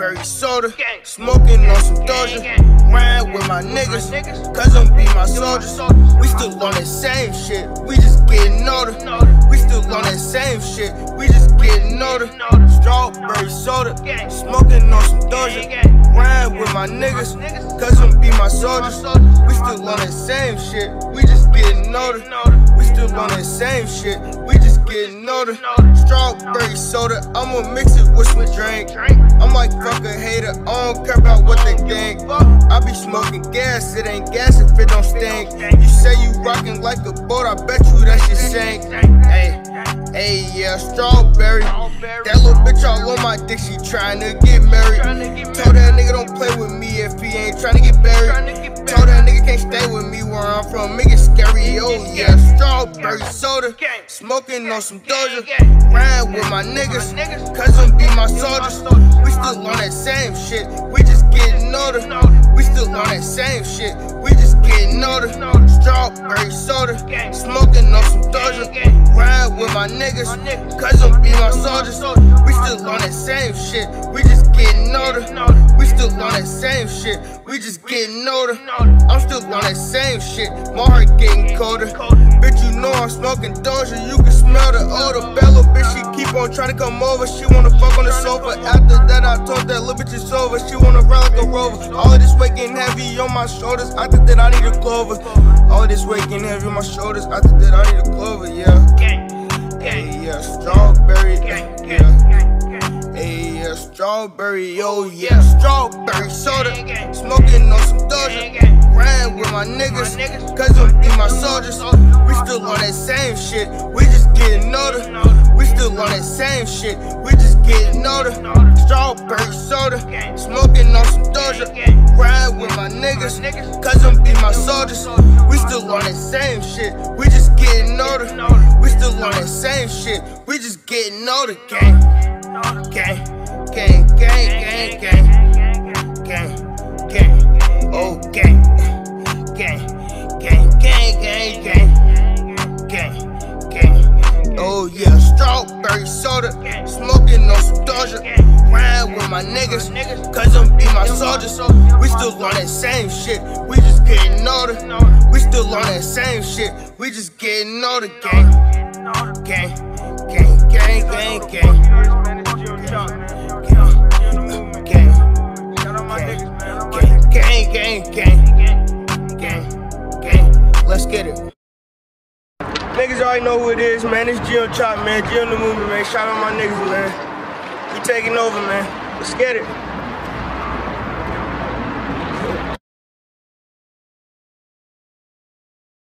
Strawberry soda, smoking on some Doja, riding with my niggas, cause I'm be my soldiers. We still on that same shit, we just getting older. We still on that same shit, we just getting older. Strawberry soda, smoking on some Doja, riding with my niggas, cause I'm be my soldiers. We still on that same shit, we just getting older. We still on that same shit, we just getting older. Strawberry soda, I'ma mix it with some drink. I'm like, fuck a hater, I don't care about what they think. I be smoking gas, it ain't gas if it don't stink. You say you rockin' like a boat, I bet you that shit sink. Hey, yeah, strawberry. That little bitch all on my dick, she tryna get married. Told that nigga don't play with me if he ain't tryna get buried. Told that nigga can't stay with me where I'm from, make it scary. Oh yeah, strawberry soda, smoking on some Doja, riding with my niggas, cause I'm be my soldiers. We still on that same shit, we just getting older. We still on that same shit, we just getting older. Strawberry soda, smoking on some Doja, riding with my niggas, cause I'm be my soldiers. We still on that same shit, we just getting older. We still on that same shit, we just getting older. I'm still on that same shit, my heart getting colder. Bitch, you know I'm smoking Doja, you can smell the odor. Bad little bitch, she keep on trying to come over, she wanna fuck on the sofa. After that, I told that little bitch it's over, she wanna ride like a rover. All of this weight getting heavy on my shoulders, I think that I need a clover. All of this weight getting heavy on my shoulders, I think that I need a clover, yeah. Hey, yeah, strawberry, yeah. Hey, yeah, strawberry, oh yeah, strawberry soda, smoking on some Doja, riding with my niggas, cause I'm be my soldiers. We still on that same shit, we just getting older. We still on that same shit, we just getting older. Strawberry soda, smoking on some Doja, riding with my niggas, cause I'm be my soldiers. We still on that same shit, we just getting older. We still on that same shit, we just getting older. Gang, gang, gang, gang, gang, gang, gang, gang, oh gang, gang, gang, gang, gang, gang, gang, gang, oh yeah, strawberry soda, smoking on some Doja, riding with my niggas, cause I'm be my soldiers. We still on that same shit, we just getting older. We still on that same shit, we just getting older. Gang, gang, gang, gang, gang, gang. Gang, let's get it. Niggas already know who it is, man. It's Gio Chop, man. Gio the movement, man. Shout out my niggas, man. We taking over, man. Let's get it.